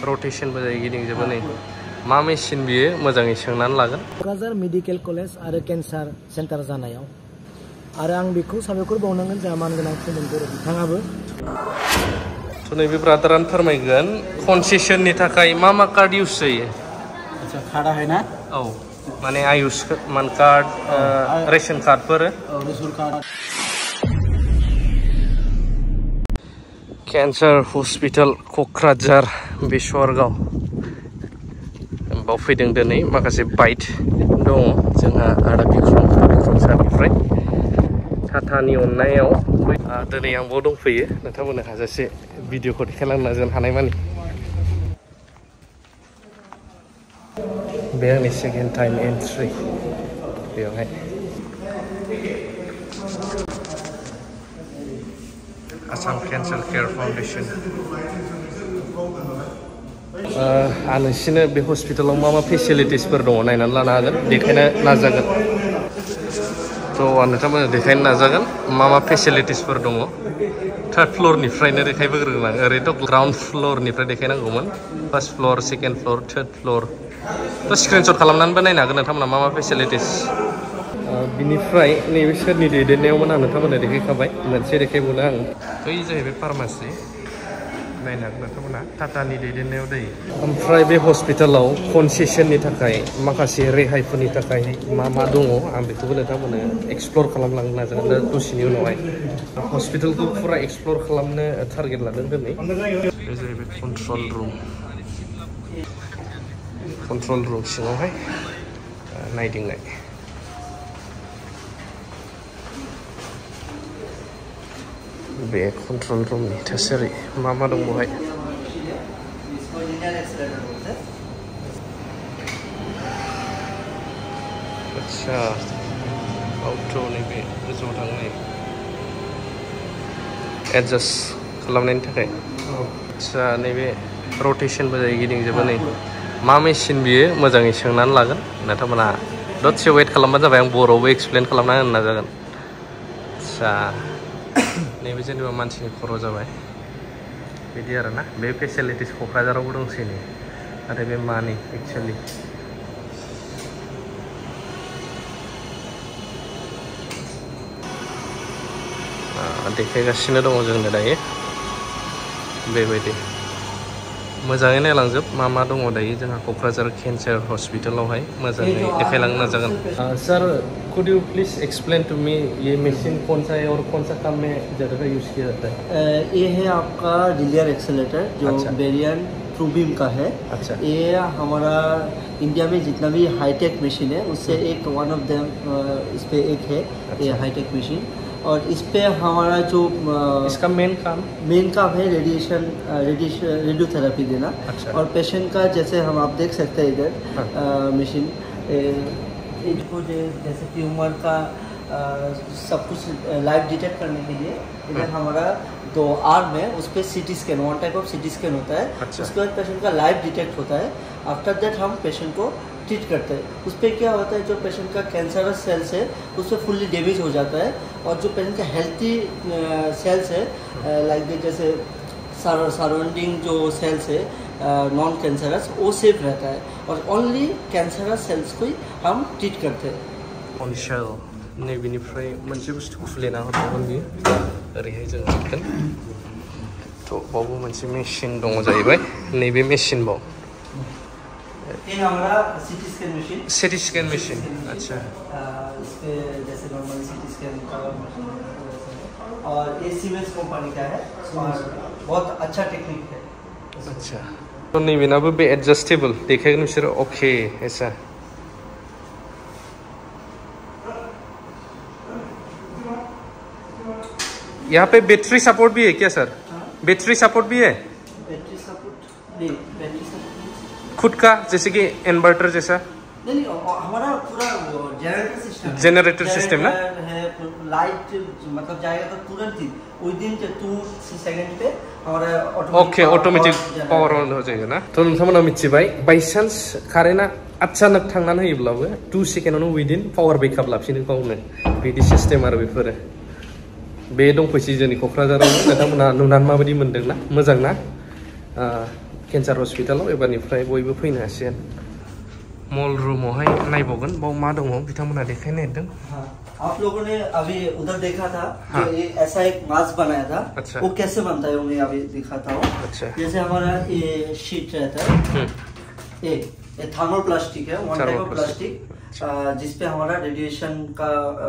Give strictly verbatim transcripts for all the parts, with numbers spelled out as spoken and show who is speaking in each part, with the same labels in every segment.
Speaker 1: रटेशनबो जायो गिदिंजोबो नै मा मेसिन बियो मोजाङै सोंनानै लागोन
Speaker 2: क'क्राझार मेडिकेल कलेज आरो केन्सार सेन्टार जानायाव आरो आं बेखौ साबायखर बावनांगोन जोंहा मानगोनां सोमोन्दो बिथाङाबो
Speaker 1: थ' नैबे ब्रादारानो फोरमायगोन कनसेसननि थाखाय मा मा कार्ड इउज जायो
Speaker 2: आच्छा कार्डा है ना
Speaker 1: औ माने आयुष्मान कार्ड रेशन कार्डफोर
Speaker 2: ration card
Speaker 1: cancer hospital Kokrajhar बेसरगाव बाव फैदों दिनै माखासे बाइट दङ जोंहा आदा बिक्रम बिक्रम सारनिफ्राय टाटानि अननायाव दिनै आंबो दंफैयो नोंथांमोननो हाजासे भिडिअखौ देखायलांनो नाजानो हानायमानि बे आंनि सेकेन्ड टाइम एन्ट्रि बेवहाय आसाम केन्सार केयार फाउन्डेसन आं नोंसिनो बे हस्पिटालाव मा मा फेसिलिटिसफोर दङ नायनानै लानो हागोन देखायनो नाजागोन थ' आं नोंथांमोननो देखायनो नाजागोन मा मा फेसिलिटिसफोर दङ थार्ड फ्ल'रनिफ्रायनो देखायबोग्रोनां ओरैनोथ' ग्राउन्ड फ्ल'रनिफ्राय देखायनांगौमोन first floor second floor third floor थ' स्क्रिनशट खालामनानैबो नायनो हागोन नोंथांमोना मा मा फेसिलिटिस बिनिफ्राय नैबे सोरनि दैदेननायावमोन आं नोंथांमोननो देखायखाबाय मोनसे देखायबावनो आं बै जाहैबाय फार्मासि नायनो हागोन नोंथांमोना टाटानि दैदेननायाव दै ओमफ्राय बे हस्पिटालाव कनसेसननि थाखाय माखासे रेहायफोरनि थाखाय मा मा दङ आं बेखौबो नोंथांमोननो एक्सप्लर खालामलांनो नाजागोन दा दसेनि उनावहाय हस्पिटालखौ फुरा एक्सप्लर खालामनो टारगेट लादों दिनै बे जाहैबाय कन्ट्रल रुम कन्ट्रल रुम सिङावहाय नायदिंनाय बे कन्ट्रल रुमनि थासारि मा मा दं बेवहाय आच्छा आउट नैबे गोजौआव थांनाय एडजास्ट खालामनायनि थाखाय आच्छा नैबे रटेशनबो जायो गिदिंजोबो नै मा मेसिन बियो मोजाङै सोंनानै लागोन नोंथांमोना दसे वेट खालामबानो जाबाय आं बर'आवबो एक्सप्लेन खालामना होनो नाजागोन आच्छा नैबे जेनेबा मानसिनि खर' जाबाय बिदि आरोना बे फेसिलिटिस क'क्राझारावबो दंसै नै नाथाय बे मानि एक्सुवेलि देखायगासिनो दङ जोंनो दायो बेबायदि मोजाङै नायलांजोब मा मा दङ दायो जोंहा क'क्राझार केन्सार हस्पिटालावहाय मोजाङै देखायलांनो नाजागोन sir could you please explain to me ये मशीन कौन सा है और कौन सा काम में ज़्यादा यूज़ किया जाता है
Speaker 2: ये है आपका डिलियर एक्सेलेटर जो वेरिएंट ट्रूबीम का है
Speaker 1: अच्छा
Speaker 2: ये हमारा इंडिया में जितना भी हाईटेक मशीन है उससे एक वन ऑफ देम इस पे एक है ये हाईटेक मशीन और इस पे हमारा जो
Speaker 1: इसका मेन काम
Speaker 2: मेन काम है रेडिएशन रेडिएशन रेडियोथेरेपी देना अच्छा। और पेशेंट का जैसे हम आप देख सकते हैं इधर मशीन इसको जैसे ट्यूमर का आ, सब कुछ लाइव डिटेक्ट करने के लिए इधर हमारा दो आर्म है उस पर C T scan one type of C T scan होता है अच्छा। उसके बाद पेशेंट का लाइव डिटेक्ट होता है आफ्टर दैट हम पेशेंट को ट्रीट करते हैं उस पर क्या होता है जो पेशेंट का कैंसरस सेल्स है उस पर फुल्ली डैमेज हो जाता है और जो पेशेंट का हेल्थी सेल्स है लाइक जैसे सराउंडिंग जो सेल्स है नॉन कैंसरस वो सेफ रहता है और ओनली कैंसरस सेल्स को ही हम ट्रीट करते हैं
Speaker 1: अनशेल नैबेनिफ्राय मोनसे बुस्थु खुलिना हरबावगोन बियो ओरैहाय जों हाबगोन थ' बावबो मोनसे मेसिन दङ जाहैबाय नैबे मेसिनबाव
Speaker 2: ये हमारा CT scan machine
Speaker 1: CT scan machine अच्छा
Speaker 2: इस पे जैसे नॉर्मल सीटी स्कैन का मशीन और ये सीमेंस कंपनी का है और बहुत अच्छा टेक्निक है
Speaker 1: अच्छा तो नैबेनाबो बे एडजस्टेबल देखायगोन बिसोरो अके ऐसा यहाँ पे बैटरी सपोर्ट भी है क्या सर बैटरी सपोर्ट भी है
Speaker 2: बैटरी सपोर्ट नहीं बैटरी सपोर्ट
Speaker 1: खुद का जैसे कि इन्वर्टर जैसा
Speaker 2: नहीं नहीं हमारा पूरा जनरेटर सिस्टम
Speaker 1: जनरेटर सिस्टम ना
Speaker 2: है लाइट मतलब जाएगा तो तुरंत ही विदिन टू सेकंड पे हमारा
Speaker 1: ओके ऑटोमेटिक पावर ऑन हो जाएगा ना तो नोंथांमोना मिथिबाय बाय चान्स कारेन्टआ अचानक थांनानै होयोब्लाबो टू सेकेन्डआवनो विदिन पावर बेकआप लाफिनो गावनो बिदि सिस्टेम आरो बेफोरो बे दंफैसै जोंनि क'क्राझाराव नोंथांमोना नुनानै माबायदि मोनदोंना मोजां ना कैंसर हस्पिटालाव एबारनिफ्राय बयबो फैनो हासिगोन मल रूमावहाय नायबावगोन बाव मा दङ बिथांमोना देखायनो नागिरदों
Speaker 2: आप लोगों ने अभी उधर देखा था हाँ। जो ये ऐसा एक मास्क बनाया था अच्छा। वो कैसे बनता है वो मैं अभी दिखाता हूँ अच्छा। जैसे हमारा ये शीट रहता है ये ये थर्मोप्लास्टिक है वन टाइप ऑफ प्लास्टिक जिसपे हमारा रेडिएशन का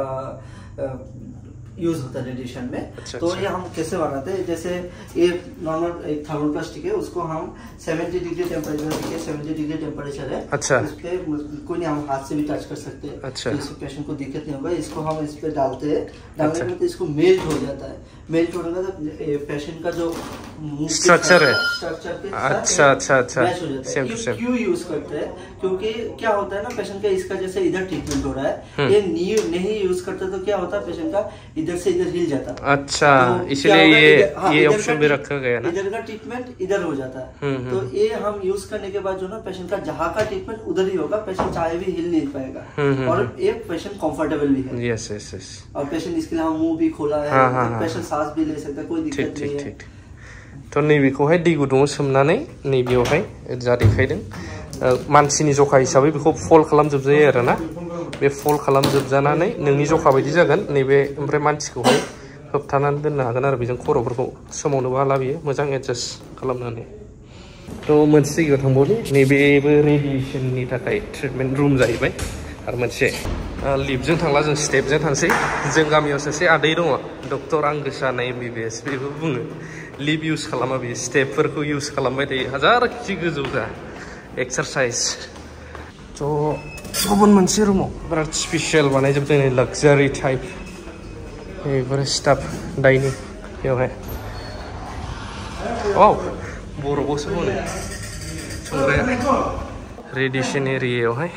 Speaker 2: यूज होता है रेडिएशन में अच्छा, तो अच्छा। ये हम कैसे बनाते हैं जैसे ये नॉर्मल एक थर्मोप्लास्टिक है उसको हम सत्तर डिग्री टेम्परेचर देखिए सत्तर डिग्री टेम्परेचर है अच्छा इस पे कोई नहीं हम हाथ से भी टच कर सकते हैं अच्छा तो इससे पेशेंट को दिक्कत नहीं होगा इसको हम इस पे डालते हैं डालने में तो इसको मेल्ट हो जाता है मेल्ट होने का तो पेशेंट का जो
Speaker 1: स्ट्रक्चर है
Speaker 2: स्ट्रक्चर के
Speaker 1: अच्छा अच्छा अच्छा
Speaker 2: मैच हो जाता है क्यों यूज करते हैं क्योंकि क्या होता है ना पेशेंट का इसका जैसे इधर ट्रीटमेंट हो रहा है ये नहीं यूज करते तो क्या होता है पेशेंट का इधर से इधर हिल जाता
Speaker 1: अच्छा तो इसलिए ये हाँ, ये ऑप्शन भी रखा गया ना
Speaker 2: इधर का ट्रीटमेंट इधर हो जाता है तो ये हम यूज करने के बाद जो ना पेशेंट का जहाँ का ट्रीटमेंट उधर ही होगा पेशेंट चाहे भी हिल नहीं पाएगा और एक पेशेंट कंफर्टेबल भी है
Speaker 1: यस यस यस और
Speaker 2: पेशेंट इसके लिए हम मुंह भी खोला है पेशेंट सांस भी ले सकता है कोई दिक्कत नहीं है
Speaker 1: तो नैबेखौहाय दै गुदुङाव सोमनानै नैबेयावहाय जा देखायदों मानसिनि जखा हिसाबै बेखौ फल्ड खालामजोबजायो आरो ना बे फल्ड खालामजोबजानानै नोंनि जखा बायदि जागोन नैबे ओमफ्राय मानसिखौहाय होबथानानै दोननो हागोन आरो बेजों खर'फोरखौ सोमावनोबो हाला बियो मोजां एडजास्ट खालामनानै थ' मोनसे जायगायाव थांबावनि नैबेबो रेडिएसननि थाखाय ट्रिटमेन्ट रुम जाहैबाय आरो मोनसे लिफ्टजों थांला जों स्टेपजों थांसै जों गामियाव सासे आदै दङ डक्टर आंगोसा होननाय एम बि बि एस बेबो बुङो लिफ्ट इउज खालामा बियो स्टेपफोरखौ इउज खालामबाय थायो हाजारखि गोजौ जा एक्सारसाइज थ' गुबुन मोनसे रुमाव बिराद स्पेसियेल बानायजोबदों लाक्जारि टाइप बेफोर स्टाफ डाइनिं बेवहाय औ बर'बावसो होनो संग्राया रेडिएसन एरियायावहाय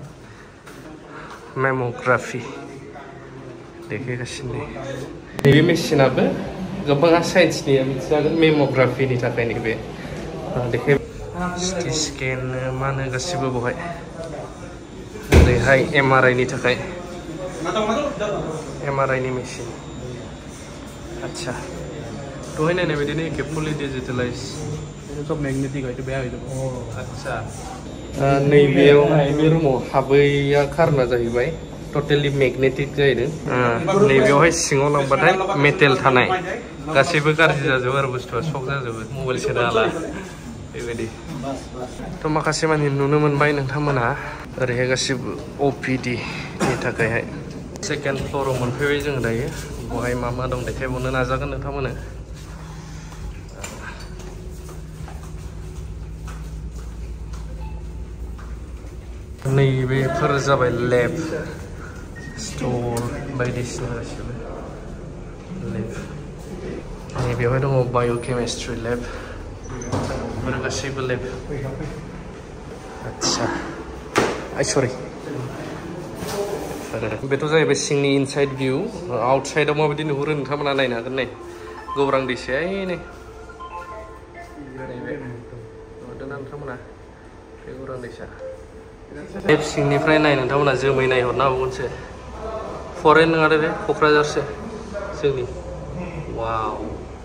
Speaker 1: मेम'ग्राफि देखायगासिनो नैबे मेसिनाबो गोबाङा साइन्सनिया मिथिजागोन मेम'ग्राफिनि थाखाय नैबे देखाय सिटि स्केन मा होनो गासिबो बेवहाय ओरैहाय एम आर आइ नि थाखाय एम आर आइ नि मेसिन अच्छा दहाय नायनाय बायदिनो एखे फुलि डिजिटेलाइज सब मेगनेटिक आइटम बे आइटम अच्छा नैबेयावहाय बे रुमाव हाबैया खारना जाहैबाय टटेलि मेगनेटिक जाहैदों नैबेयावहाय सिङाव लांबाथाय मेटेल थानाय गासैबो गाज्रि जाजोबो आरो बुस्थुआ सक जाजोबो मबाइल सोनो हाला बेबायदि थ' माखासे मानि नुनो मोनबाय नोंथांमोनहा ओरैहाय गासिबो अ पि डि नि थाखायहाय सेकेन्ड फ्ल'राव मोनफैबाय जों दायो बहाय मा मा दं देखायबावनो नाजागोन नोंथांमोननो नैबेफोर जाबाय लेब स्ट'र बायदिसिना गासिबो लेब नैबेवहाय दङ बाय'केमिस्ट्रि लेब बेफोर गासैबो लेब आच्छा आइ सरि बेथ' जाहैबाय सिंनि इनसाइड भिउ आउटसाइडआव माबायदि नुहुरो नोंथांमोना नायनो हागोन नै गौरां दैसाया नै नैबे नुदोंना नोंथांमोना बे गौरां दैसा लेब सिंनिफ्राय नाय नोंथांमोना जोमै नायहरनो हाबावगोनसो फरेन नङा बे क'क्राझारसो जोंनि वाव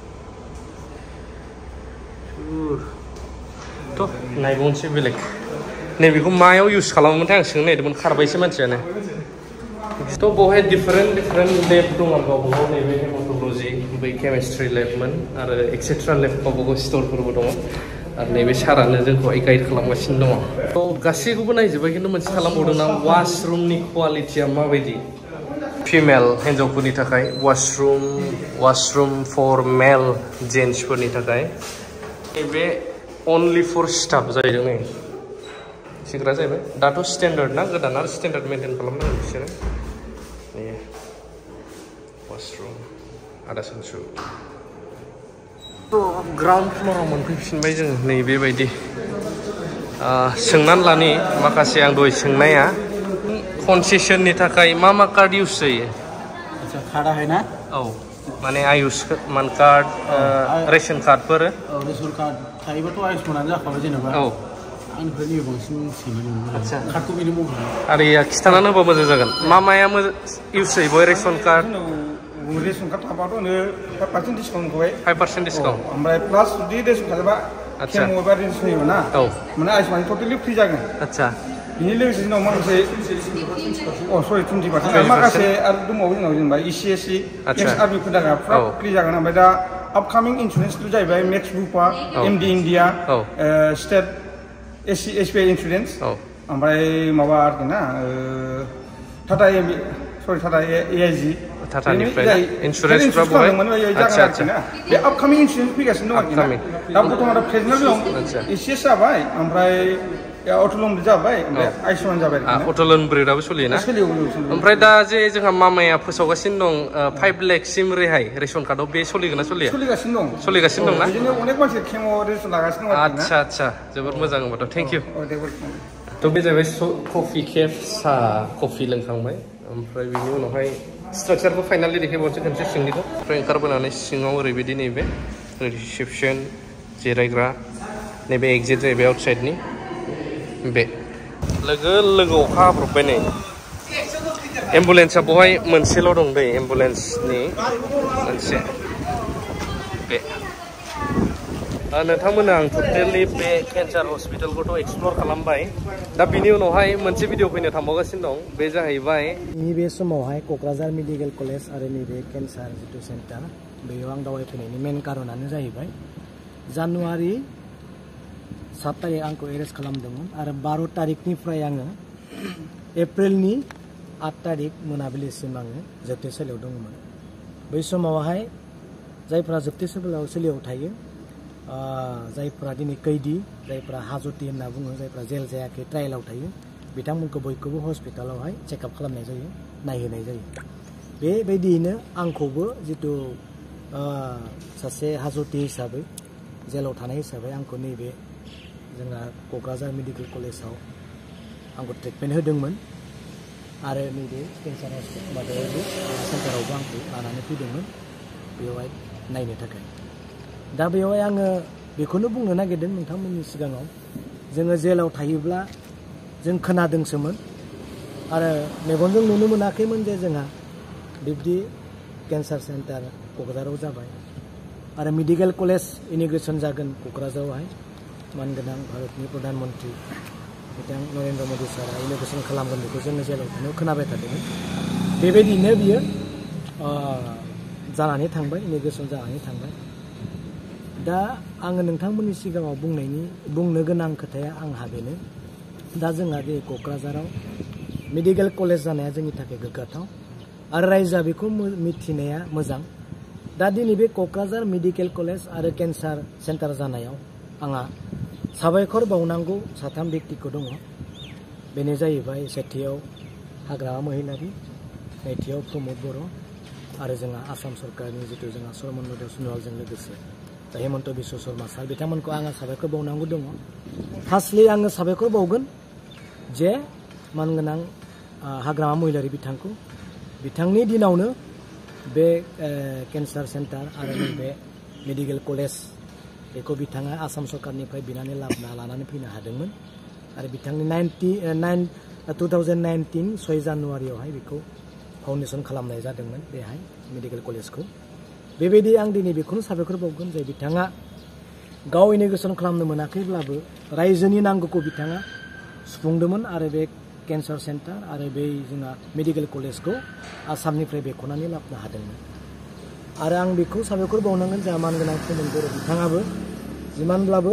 Speaker 1: थ' नायबावनोसै बेलेग नैबेखौ मायाव इउज खालामोमोनथाय आं सोंनो नागिरदोंमोन खारबायसो मानसियानो थ' बेवहाय डिफारेन्ट डिफारेन्ट लेब दं आरो गावबा गाव नैबे हेमाट'ल'जि बै केमिस्ट्रि लेबमोन आरो एक्सेट्रा लेब गावबा गाव स्ट'रफोरबो दङ आरो नैबे सारानो जोंखौहाय गाइड खालामगासिनो दङ थ' गासैखौबो नायजोब्बाय खिन्थु मोनसे खालामबावदों ना वाशरुमनि क्वालिटिया माबायदि फिमेल हिन्जावफोरनि थाखाय वाशरुम वाशरुम फर मेल जेन्ट्सफोरनि थाखाय नैबे अनलि फर स्टाफ जाहैदों नै सिग्रा जाहैबाय दाथ' स्टेन्डार्ड ना गोदान आरो स्टेन्डार्ड मेनटेन खालामनांगौ बिसोरो नै वाशरुम आदा सानसु ग्राउन्ड फ्ल'राव मोनफैफिनबाय जोङो नैबेबायदि सोंनानै लानि माखासे आं दहाय सोंनाया कनसेसननि थाखाय मा मा कार्ड इउज जायो
Speaker 2: आच्छा कार्डा है ना
Speaker 1: औ माने आयुष्मान कार्ड रेशन कार्डफोर
Speaker 2: रेशन कार्ड थायोबाथ' आयुष्मानानो जाखाबाय जेनेबा औ आंनिफ्राय नैबे बांसिन सोंनो आच्छा कार्डखौ बेनो मावो आरो या खिथानानै होबा मोजां जागोन मा माया इउज जायो बय रेशन कार्ड रेशन कार्ड थाबाथ' नो फाइभ पार्सेन्ट डिसकाउन्ट होबाय फाइभ पार्सेन्ट डिसकाउन्ट ओमफ्राय प्लास जुदि रेशन कार्डबा
Speaker 1: आच्छा
Speaker 3: केम' एबा रेन्स होयोमोन ना
Speaker 1: औ
Speaker 3: माने आयुष्मान टटेलि फ्रि जागोन
Speaker 1: आच्छा
Speaker 3: बिनि लोगोसे जोंनाव माखासे अ सरि टुवेन्टि पार्सेन्ट माखासे आरो दंबावो जोंनाव जेनेबा इ सि एस सि एक्स आर्मिफोर थाखाय फ्रा फ्रि जागोन ओमफ्राय दा आपकामिं इन्सुरेन्सफोर जाहैबाय Max Bupa MD India state S C S B I insurance ओमफ्राय माबा आरोखि ना टाटा सरि टाटा ए आइ जि
Speaker 1: टाटानिफ्राय इन्सुरेन्सफ्रा बहाय आच्छा आच्छा
Speaker 3: बे आपकामिं इन्सुरेन्स फैगासिनो दं आरोखि दा बर्थमान प्रेजेन्टआव दं एस सि एस जाबाय ओमफ्राय अटल जाबाय ओमफ्राय आयुष्मान जाबाय
Speaker 1: अटल ब्रिडआबो सोलियोना ओमफ्राय दा जे जोंहा मामाया फोसावगासिनो दं फाइभ लेखसिम रेहाय रेसन कार्डआव बे सोलिगोन ना सोलिया
Speaker 3: सोलिगासिनो दं
Speaker 1: सोलिगासिनो दं ना
Speaker 3: बिदिनो अनेक मानसि केम' रेसन लागासिनो दं
Speaker 1: आच्छा आच्छा जोबोद मोजां होनबाथ' थेंक इउ थ' बे जाहैबाय कफि केफ साहा कफि लोंखांबाय ओमफ्राय बिनि उनावहाय स्ट्राक्चारखौ फाइनालि देखायबावनोसै खनसे सिंनिखौ ओमफ्राय ओंखारबोनानै सिङाव ओरैबायदि नैबे रिसेपसन जिरायग्रा नैबे एक्जिट जाहैबाय आउटसाइडनि बे लोगो लोगो अखा हाब्रबबाय नै एम्बुलेन्सआ बहाय मोनसेल' दं दै एम्बुलेन्सनि मोनसे बे नोंथांमोना आं टटेलि बे केन्सार हस्पिटालखौथ' एक्सप्लर खालामबाय दा बिनि उनावहाय मोनसे भिडिअ फैनो थांबावगासिनो दं बे जाहैबाय
Speaker 4: नैबे समावहाय क'क्राझार मेडिकेल कलेज आरो नैबे केन्सार जिथु सेन्टार बेयाव आं दावबायफैनायनि मेन कारनानो जाहैबाय जानुवारि सात तारिख आंखौ एरेस्ट खालामदोंमोन आरो बार' तारिखनिफ्राय आङो एप्रिलनि आठ तारिख मोनाबिलिसिम आङो जोबथेसालियाव दंमोन बै समावहाय जायफोरा जोबथेसालियाव थायो जायफोरा दिनै कैदी जायफोरा हाजती होनना बुङो जायफोरा जेल जायाखै ट्रायेलाव थायो बिथांमोनखौ बयखौबो हस्पिटालावहाय चेकआप खालामनाय जायो नायहोनाय जायो बेबायदियैनो आंखौबो जितु सासे हाजती हिसाबै जेलाव थानाय हिसाबै आंखौ नैबे जोंहा क'क्राझार मेडिकेल कलेजाव आंखौ ट्रिटमेन्ट होदोंमोन आरो नैबे केन्सार माबायावबो सेन्टारावबो आंखौ लानानै फैदोंमोन बेवहाय नायनो थाखाय दा बेवहाय आङो बेखौनो बुंनो नागिरदों नोंथांमोननि सिगाङाव जोङो जेलाव थायोब्ला जों खोनादोंसोमोन आरो मेगनजों नुनो मोनाखैमोन जे जोंहा बिब्दि केन्सार सेन्टार क'क्राझाराव जाबाय आरो मेडिकेल कलेज इन'ग्रेसन जागोन क'क्राझारावहाय मानगोनां भारतनि प्रधान मन्त्रि बिथां नरेन्द्र मदि सारा इन'ग्रेसन खालामगोन बेखौ जोङो जेलाव थानायाव खोनाबाय थादोंमोन बेबायदिनो बियो जानानै थांबाय इन'ग्रेसन जानानै थांबाय दा आङो नोंथांमोननि सिगाङाव बुंनायनि बुंनो गोनां खोथाया आंहा बेनो दा जोंहा बे क'क्राझाराव मेडिकेल कलेज जानाया जोंनि थाखाय गोग्गाथाव आरो रायजोआ बेखौ मिथिनाया मोजां दा दिनै बे क'क्राझार मेडिकेल कलेज आरो केन्सार सेन्टार जानायाव आंहा साबायखर बावनांगौ साथाम बेक्तिखौ दङ बेनो जाहैबाय सेथियाव हाग्रामा महिलारि नैथियाव प्रमद बर' आरो जोंहा आसाम सरकारनि जितु जोंहा सर्मन्नद सन'वालजों लोगोसे हेमन्त बिश्व शर्मा सार बिथांमोनखौ आङो साबायखर बावनांगौ दङ फार्स्टलि आङो साबायखर बावगोन जे मानगोनां हाग्रामा महिलारि बिथांखौ बिथांनि दिनावनो बे केन्सार सेन्टार आरो बे मेडिकेल कलेज बेखौ बिथाङा आसाम सरकारनिफ्राय बिनानै लाबोना लानानै फैनो हादोंमोन आरो बिथांनि ninety nine two thousand nineteen सय जानुवारियावहाय बेखौ फाउन्डेसन खालामनाय जादोंमोन बेहाय मेडिकेल कलेजखौ बेबायदि आं दिनै बेखौनो साबायखर बावगोन जे बिथाङा गाव इन'ग्रेसन खालामनो मोनाखैब्लाबो रायजोनि नांगौखौ बिथाङा सुफुंदोंमोन आरो बे केन्सार सेन्टार आरो बे जोंहा मेडिकेल कलेजखौ आसामनिफ्राय बेख'नानै लाबोनो हादोंमोन आरो आं बेखौ साबायखर बावनांगोन जोंहा मानगोनां प्रमद बर' बिथाङाबो जिमानब्लाबो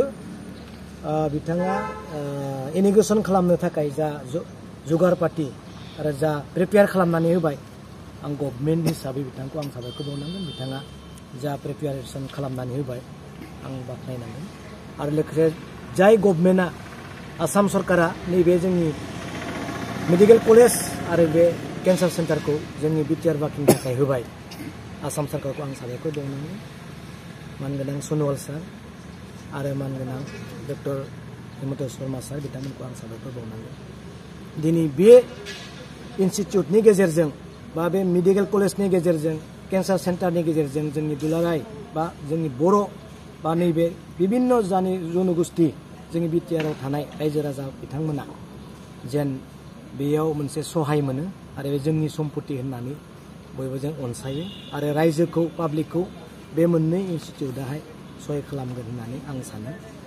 Speaker 4: बिथाङा इन'ग्रेसन खालामनो थाखाय जा जुगार पार्टि आरो जा प्रिपेयार खालामनानै होबाय आं गभर्नमेन्ट हिसाबै बिथांखौ आं साबायखर बावनांगोन बिथाङा जा प्रिपेयारेसन खालामनानै होबाय आं बाख्नायनांगोन आरो लोगोसे जाय गभर्नमेन्टआ आसाम सरकारा नैबे जोंनि मेडिकेल कलेज आरो बे केन्सार सेन्टारखौ जोंनि बिटिआर बाकिनि थाखाय होबाय आसाम सरकारखौ आं साबायखर बावनांगोन मानगोनां सन'वाल सार आरो मानगोनां डक्टर हेमन्त शर्मा सार बिथांमोनखौ आं साबायखर बावनांगोन दिनै बे इनस्टिटिउटनि गेजेरजों बा बे मेडिकेल कलेजनि गेजेरजों केन्सार सेन्टारनि गेजेरजों जोंनि दुलाराय बा जोंनि बर' बा नैबे बिभिन्न जानि जनगोष्ठी जोंनि बिटिआराव थानाय रायजो राजा बिथांमोना जेन बेयाव मोनसे सहाय मोनो आरो बे जोंनि सम्पति होननानै बयबो जों अनसायो आरो रायजोखौ पाब्लिकखौ बे मोननै इनस्टिटिउटआहाय सहाय खालामगोन होननानै आं सानो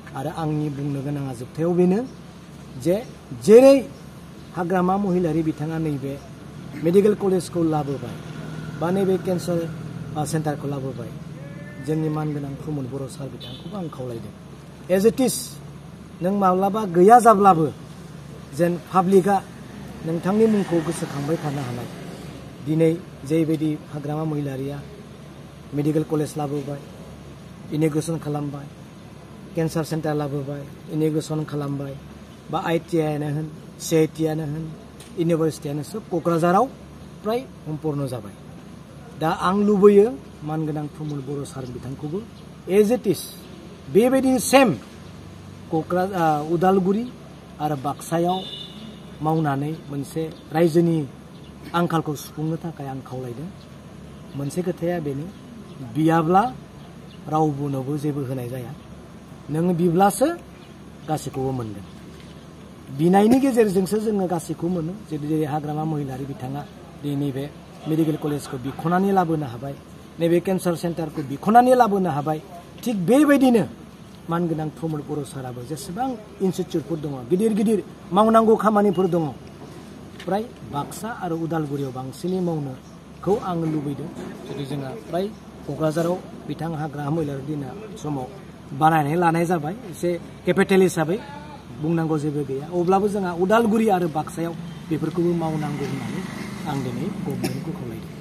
Speaker 4: आरो आंनि बुंनो गोनाङा जोबथायाव बेनो जे जेरै हाग्रामा महिलारि बिथाङा नैबे मेडिकेल कलेजखौ लाबोबाय बा नैबे केन्सार सेन्टारखौ लाबोबाय जोंनि मानगोनां प्रमद बर' सार बिथांखौबो आं खावलायदों एज इट इज नों माब्लाबा गैया जाब्लाबो जेन पाब्लिकआ नोंथांनि मुंखौ गोसोखांबाय थानो हानाय दिनै जेबायदि हाग्रामा महिलारिया मेडिकेल कलेज लाबोबाय इन'ग्रेसन खालामबाय केन्सार सेन्टार लाबोबाय इन'ग्रेसन खालामबाय बा आइ टि आइआनो होन सि आइ टि आनो होन इउनिभार्सिटियानो सोब क'क्राझाराव फ्राय सम्पन्न जाबाय दा आं लुबैयो मानगोनां प्रमद बर' सार बिथांखौबो एज इट इज बेबायदि सेम क'क्राझार उदालगुरि आरो बाक्सायाव मावनानै मोनसे रायजोनि आंखालखौ सुफुंनो थाखाय आं खावलायदों मोनसे खोथाया बेनो बियाब्ला रावबोनोबो जेबो होनाय जाया नों बिब्लासो गासैखौबो मोनगोन बिनायनि गेजेरजोंसो जोङो गासैखौबो मोनो जेरै हाग्रामा महिलारि बिथाङा नैबे मेडिकेल कलेजखौ बिख'नानै लाबोनो हाबाय नैबे केन्सार सेन्टारखौ बिख'नानै लाबोनो हाबाय थिग बेबायदिनो मानगोनां प्रमद बर' साराबो जेसेबां इनस्टिटिउटफोर दङ गिदिर गिदिर मावनांगौ खामानिफोर दङ फ्राय बाक्सा आरो उदालगुरियाव बांसिनै मावनोखौ आं लुबैदों जुदि जोंहा फ्राय क'क्राझाराव बिथां हाग्रामा महिलारि दिना समाव बानायनानै लानाय जाबाय एसे केपिटेल हिसाबै बुंनांगौ जेबो गैया अब्लाबो जोंहा उदालगुरि आरो बाक्सायाव बेफोरखौबो मावनांगौ होननानै आं दिनै गभर्नमेन्टखौ खावलायदों